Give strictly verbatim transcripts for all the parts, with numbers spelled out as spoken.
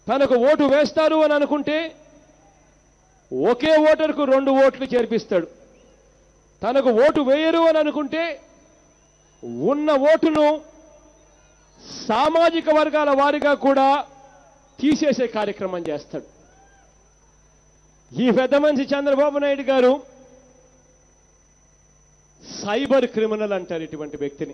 తనకు ఓటు వేస్తారు అని అనుకుంటే ఒకే ఓటర్కు రెండు ఓట్లు చేర్పిస్తాడు. తనకు ఓటు వేయరు అని అనుకుంటే ఉన్న ఓటును సామాజిక వర్గాల వారిగా కూడా తీసేసే కార్యక్రమం చేస్తాడు. ఈ పెద్ద మనిషి చంద్రబాబు నాయుడు గారు సైబర్ క్రిమినల్ అంటారు ఇటువంటి వ్యక్తిని.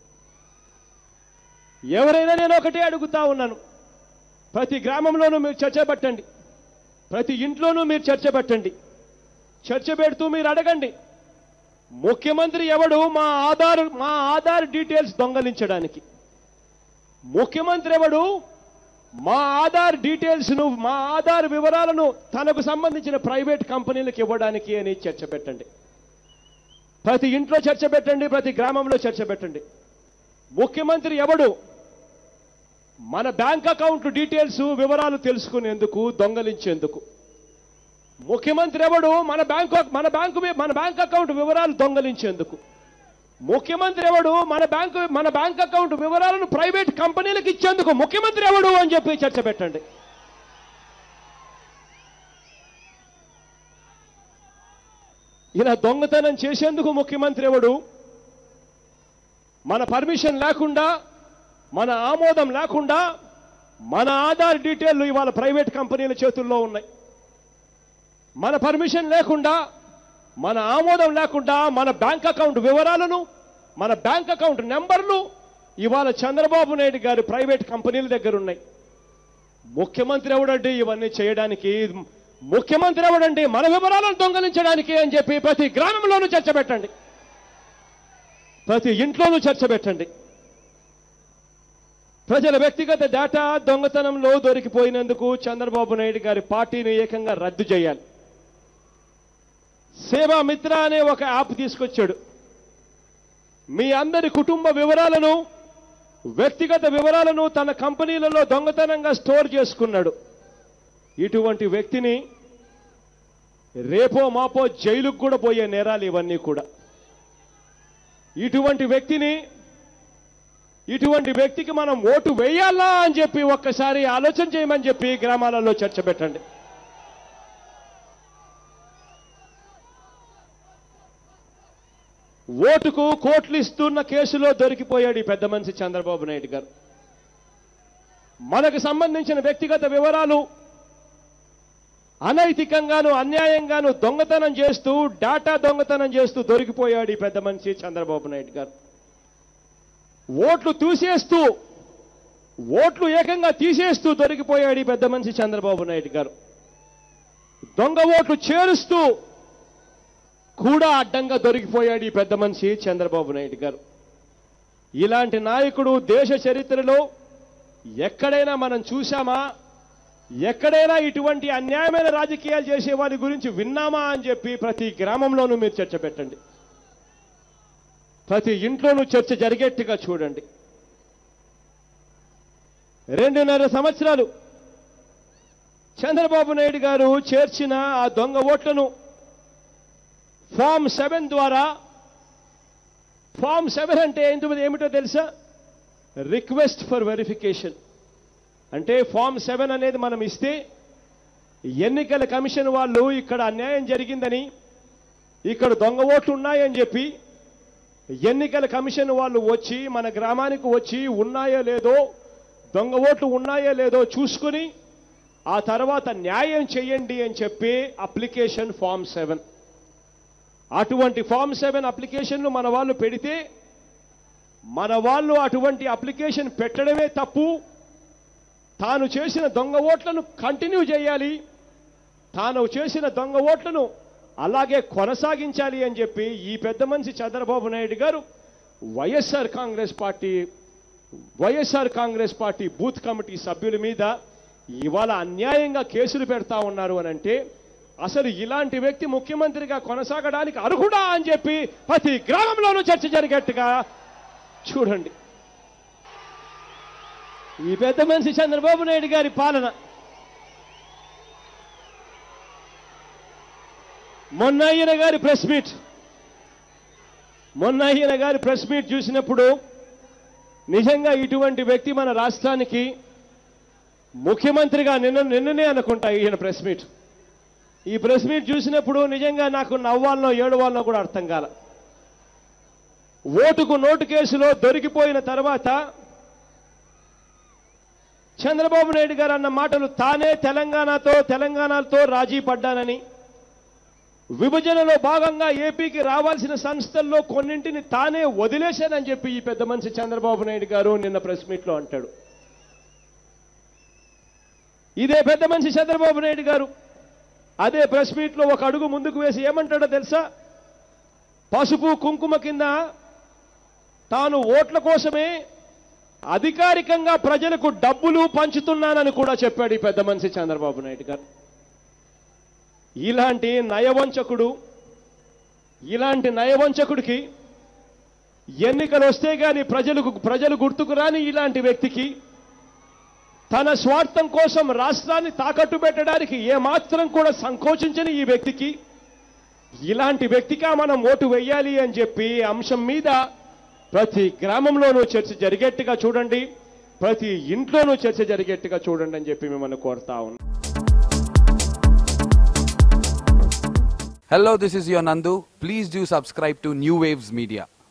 ఎవరైనా నేను ఒకటే అడుగుతా ఉన్నాను, ప్రతి గ్రామంలోనూ మీరు చర్చ పెట్టండి, ప్రతి ఇంట్లోనూ మీరు చర్చ పెట్టండి. చర్చ పెడుతూ మీరు అడగండి, ముఖ్యమంత్రి ఎవడు మా ఆధార్ మా ఆధార్ డీటెయిల్స్ దొంగలించడానికి? ముఖ్యమంత్రి ఎవడు మా ఆధార్ డీటెయిల్స్ను మా ఆధార్ వివరాలను తనకు సంబంధించిన ప్రైవేట్ కంపెనీలకు ఇవ్వడానికి అని చర్చ పెట్టండి. ప్రతి ఇంట్లో చర్చ పెట్టండి, ప్రతి గ్రామంలో చర్చ పెట్టండి. ముఖ్యమంత్రి ఎవడు మన బ్యాంక్ అకౌంట్ డీటెయిల్స్ వివరాలు తెలుసుకునేందుకు దొంగలించేందుకు? ముఖ్యమంత్రి ఎవడు మన బ్యాంకు మన బ్యాంకు మన బ్యాంక్ అకౌంట్ వివరాలు దొంగలించేందుకు? ముఖ్యమంత్రి ఎవడు మన బ్యాంకు మన బ్యాంక్ అకౌంట్ వివరాలను ప్రైవేట్ కంపెనీలకు ఇచ్చేందుకు? ముఖ్యమంత్రి ఎవడు అని చెప్పి చర్చ పెట్టండి. ఇలా దొంగతనం చేసేందుకు ముఖ్యమంత్రి ఎవడు? మన పర్మిషన్ లేకుండా, మన ఆమోదం లేకుండా మన ఆధార్ డీటెయిల్లు ఇవాళ ప్రైవేట్ కంపెనీల చేతుల్లో ఉన్నాయి. మన పర్మిషన్ లేకుండా, మన ఆమోదం లేకుండా మన బ్యాంక్ అకౌంట్ వివరాలను, మన బ్యాంక్ అకౌంట్ నెంబర్లు ఇవాళ చంద్రబాబు నాయుడు గారి ప్రైవేట్ కంపెనీల దగ్గర ఉన్నాయి. ముఖ్యమంత్రి ఎవడండి ఇవన్నీ చేయడానికి? ముఖ్యమంత్రి ఎవడండి మన వివరాలను దొంగలించడానికి అని చెప్పి ప్రతి గ్రామంలోనూ చర్చ పెట్టండి, ప్రతి ఇంట్లోనూ చర్చ పెట్టండి. ప్రజల వ్యక్తిగత డేటా దొంగతనంలో దొరికిపోయినందుకు చంద్రబాబు నాయుడు గారి పార్టీని ఏకంగా రద్దు చేయాలి. సేవా మిత్ర అనే ఒక యాప్ తీసుకొచ్చాడు. మీ అందరి కుటుంబ వివరాలను, వ్యక్తిగత వివరాలను తన కంపెనీలలో దొంగతనంగా స్టోర్ చేసుకున్నాడు. ఇటువంటి వ్యక్తిని రేపో మాపో జైలుకు కూడా పోయే నేరాలు ఇవన్నీ కూడా. ఇటువంటి వ్యక్తిని ఇటువంటి వ్యక్తికి మనం ఓటు వేయాలా అని చెప్పి ఒక్కసారి ఆలోచన చేయమని చెప్పి గ్రామాలలో చర్చ పెట్టండి. ఓటుకు కోట్లు ఇస్తున్న కేసులో దొరికిపోయాడు ఈ పెద్ద మనిషి చంద్రబాబు నాయుడు గారు. మనకు సంబంధించిన వ్యక్తిగత వివరాలు అనైతికంగాను అన్యాయంగాను దొంగతనం చేస్తూ, డేటా దొంగతనం చేస్తూ దొరికిపోయాడు ఈ పెద్ద మనిషి చంద్రబాబు నాయుడు గారు. ఓట్లు తీసేస్తూ ఓట్లు ఏకంగా తీసేస్తూ దొరికిపోయాడు ఈ పెద్ద మనిషి చంద్రబాబు నాయుడు గారు. దొంగ ఓట్లు చేరుస్తూ కూడా అడ్డంగా దొరికిపోయాడు ఈ పెద్ద మనిషి చంద్రబాబు నాయుడు గారు. ఇలాంటి నాయకుడు దేశ చరిత్రలో ఎక్కడైనా మనం చూశామా? ఎక్కడైనా ఇటువంటి అన్యాయమైన రాజకీయాలు చేసే వారి గురించి విన్నామా అని చెప్పి ప్రతి గ్రామంలోనూ మీరు చర్చ పెట్టండి, ప్రతి ఇంట్లోనూ చర్చ జరిగేట్టుగా చూడండి. రెండున్నర సంవత్సరాలు చంద్రబాబు నాయుడు గారు చేర్చిన ఆ దొంగ ఓట్లను ఫామ్ సెవెన్ ద్వారా, ఫామ్ సెవెన్ అంటే ఏంటో ఏమిటో తెలుసా? Request for verification. అంటే ఫామ్ సెవెన్ అనేది మనం ఇస్తే ఎన్నికల కమిషన్ వాళ్ళు ఇక్కడ అన్యాయం జరిగిందని, ఇక్కడ దొంగ ఓట్లు ఉన్నాయని చెప్పి ఎన్నికల కమిషన్ వాళ్ళు వచ్చి మన గ్రామానికి వచ్చి ఉన్నాయో లేదో, దొంగ ఓట్లు ఉన్నాయో లేదో చూసుకుని ఆ తర్వాత న్యాయం చేయండి అని చెప్పి అప్లికేషన్ ఫామ్ సెవెన్. అటువంటి ఫామ్ సెవెన్ అప్లికేషన్లు మన వాళ్ళు పెడితే, మన వాళ్ళు అటువంటి అప్లికేషన్ పెట్టడమే తప్పు, తాను చేసిన దొంగ ఓట్లను కంటిన్యూ చేయాలి, తాను చేసిన దొంగ ఓట్లను అలాగే కొనసాగించాలి అని చెప్పి ఈ పెద్ద మనిషి చంద్రబాబు నాయుడు గారు YSR Congress party YSR Congress party booth committee సభ్యుల మీద ఇవాళ అన్యాయంగా కేసులు పెడతా ఉన్నారు అని అంటే, అసలు ఇలాంటి వ్యక్తి ముఖ్యమంత్రిగా కొనసాగడానికి అర్హుడా అని చెప్పి ప్రతి గ్రామంలోనూ చర్చ జరిగేట్టుగా చూడండి. ఈ పెద్ద మనిషి చంద్రబాబు నాయుడు గారి పాలన మొన్న ఈయన గారి ప్రెస్ మీట్ మొన్న ఈయన గారి ప్రెస్ మీట్ చూసినప్పుడు నిజంగా ఇటువంటి వ్యక్తి మన రాష్ట్రానికి ముఖ్యమంత్రిగా నిన్న నిన్ననే అనుకుంటా ఈయన ప్రెస్ మీట్. ఈ ప్రెస్ మీట్ చూసినప్పుడు నిజంగా నాకు నవ్వాలనో ఏడవాలనో కూడా అర్థం కాల. ఓటుకు నోటు కేసులో దొరికిపోయిన తర్వాత చంద్రబాబు నాయుడు గారు అన్న మాటలు తానే తెలంగాణతో తెలంగాణతో రాజీ పడ్డానని, విభజనలో భాగంగా ఏపీకి రావాల్సిన సంస్థల్లో కొన్నింటిని తానే వదిలేశానని చెప్పి ఈ పెద్ద మనిషి చంద్రబాబు నాయుడు గారు నిన్న ప్రెస్ మీట్లో అంటాడు. ఇదే పెద్ద మనిషి చంద్రబాబు నాయుడు గారు అదే ప్రెస్ మీట్లో ఒక అడుగు ముందుకు వేసి ఏమంటాడో తెలుసా? పసుపు కుంకుమ కింద తాను ఓట్ల కోసమే అధికారికంగా ప్రజలకు డబ్బులు పంచుతున్నానని కూడా చెప్పాడు ఈ పెద్ద మనిషి చంద్రబాబు నాయుడు గారు. ఇలాంటి నయవంచకుడు ఇలాంటి నయవంచకుడికి ఎన్నికలు వస్తే గాని ప్రజలకు ప్రజలు గుర్తుకు రాని ఇలాంటి వ్యక్తికి తన స్వార్థం కోసం రాష్ట్రాన్ని తాకట్టు పెట్టడానికి ఏమాత్రం కూడా సంకోచించని ఈ వ్యక్తికి ఇలాంటి వ్యక్తిగా మనం ఓటు వేయాలి అని చెప్పి అంశం మీద ప్రతి గ్రామంలోనూ చర్చ జరిగేట్టుగా చూడండి, ప్రతి ఇంట్లోనూ చర్చ జరిగేట్టుగా చూడండి అని చెప్పి మిమ్మల్ని కోరుతా ఉన్నాం. Hello, this is your Nandu. Please do subscribe to New Waves Media.